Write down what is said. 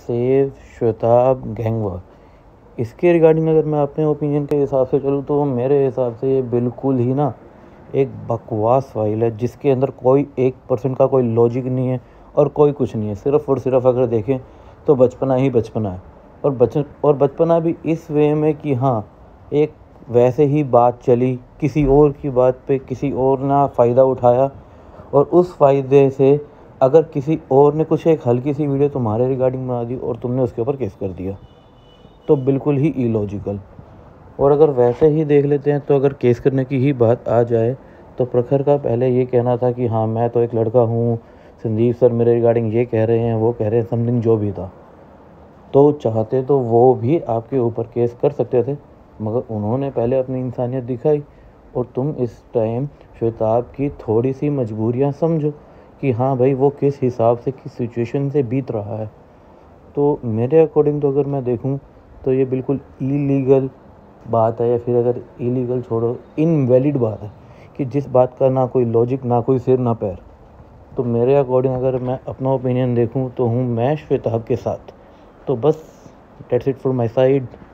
Save Shwetab gangwar, इसके regarding अगर मैं अपने ओपिनियन के हिसाब से चलूँ तो मेरे हिसाब से ये बिल्कुल ही ना एक बकवास फाइल है, जिसके अंदर कोई 1% का कोई लॉजिक नहीं है और कोई कुछ नहीं है। सिर्फ़ और सिर्फ अगर देखें तो बचपना ही बचपना है, और बचपना भी इस वे में कि हाँ, एक वैसे ही बात चली, किसी और की बात पे किसी और ने फ़ायदा उठाया, और उस फ़ायदे से अगर किसी और ने कुछ एक हल्की सी वीडियो तुम्हारे रिगार्डिंग बना दी और तुमने उसके ऊपर केस कर दिया, तो बिल्कुल ही इलॉजिकल। और अगर वैसे ही देख लेते हैं तो अगर केस करने की ही बात आ जाए तो प्रखर का पहले ये कहना था कि हाँ, मैं तो एक लड़का हूँ, संदीप सर मेरे रिगार्डिंग ये कह रहे हैं, वो कह रहे हैं, समथिंग जो भी था, तो चाहते तो वो भी आपके ऊपर केस कर सकते थे, मगर उन्होंने पहले अपनी इंसानियत दिखाई। और तुम इस टाइम श्वेताब की थोड़ी सी मजबूरियाँ समझो कि हाँ भाई, वो किस हिसाब से, किस सिचुएशन से बीत रहा है। तो मेरे अकॉर्डिंग तो अगर मैं देखूं तो ये बिल्कुल इलीगल बात है, या फिर अगर इलीगल छोड़ो, इनवैलिड बात है कि जिस बात का ना कोई लॉजिक, ना कोई सिर ना पैर। तो मेरे अकॉर्डिंग अगर मैं अपना ओपिनियन देखूं तो हूँ मैं श्वेताब के साथ। तो बस, that's it from my side.